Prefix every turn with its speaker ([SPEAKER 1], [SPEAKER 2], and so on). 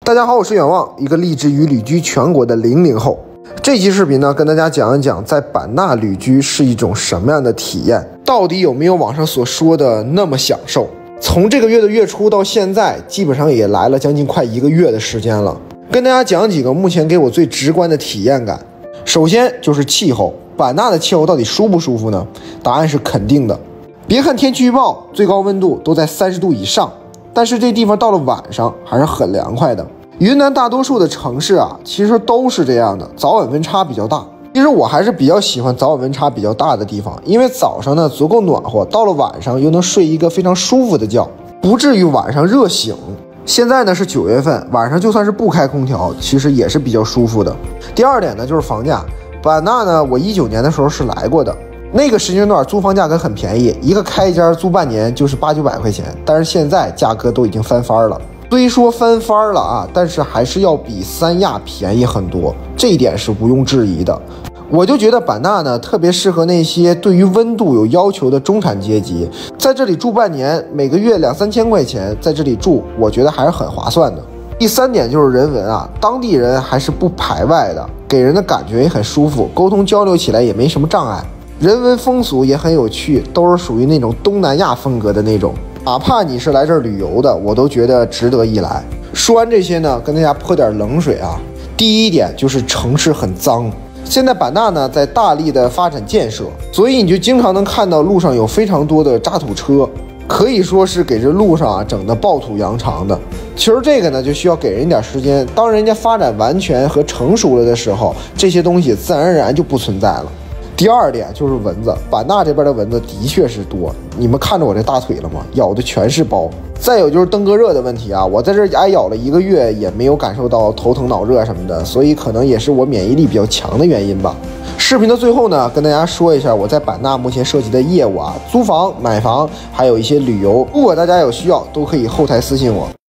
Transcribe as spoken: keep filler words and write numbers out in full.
[SPEAKER 1] 大家好，我是远望，一个立志于旅居全国的零零后。这期视频呢，跟大家讲一讲在版纳旅居是一种什么样的体验，到底有没有网上所说的那么享受？从这个月的月初到现在，基本上也来了将近快一个月的时间了。跟大家讲几个目前给我最直观的体验感。首先就是气候，版纳的气候到底舒不舒服呢？答案是肯定的。别看天气预报最高温度都在三十度以上，但是这地方到了晚上还是很凉快的。云南大多数的城市啊，其实都是这样的，早晚温差比较大。其实我还是比较喜欢早晚温差比较大的地方，因为早上呢足够暖和，到了晚上又能睡一个非常舒服的觉，不至于晚上热醒。现在呢是九月份，晚上就算是不开空调，其实也是比较舒服的。第二点呢就是房价，版纳呢我一九年的时候是来过的，那个时间段租房价格很便宜，一个开间租半年就是八九百块钱，但是现在价格都已经翻番了。虽说翻番了啊，但是还是要比三亚便宜很多，这一点是毋庸置疑的。我就觉得版纳呢特别适合那些对于温度有要求的中产阶级，在这里住半年，每个月两三千块钱，在这里住，我觉得还是很划算的。第三点就是人文啊，当地人还是不排外的，给人的感觉也很舒服，沟通交流起来也没什么障碍，人文风俗也很有趣，都是属于那种东南亚风格的那种。哪怕你是来这儿旅游的，我都觉得值得一来。说完这些呢，跟大家泼点冷水啊。第一点就是城市很脏。现在版纳呢在大力的发展建设，所以你就经常能看到路上有非常多的渣土车，可以说是给这路上啊整的暴土扬长的。其实这个呢就需要给人一点时间，当人家发展完全和成熟了的时候，这些东西自然而然就不存在了。第二点就是蚊子，版纳这边的蚊子的确是多，你们看着我这大腿了吗？咬的全是包。再有就是登革热的问题啊，我在这挨咬了一个月，也没有感受到头疼脑热什么的，所以可能也是我免疫力比较强的原因吧。视频的最后呢，跟大家说一下我在版纳目前涉及的业务啊，租房、买房，还有一些旅游，如果大家有需要，都可以后台私信我。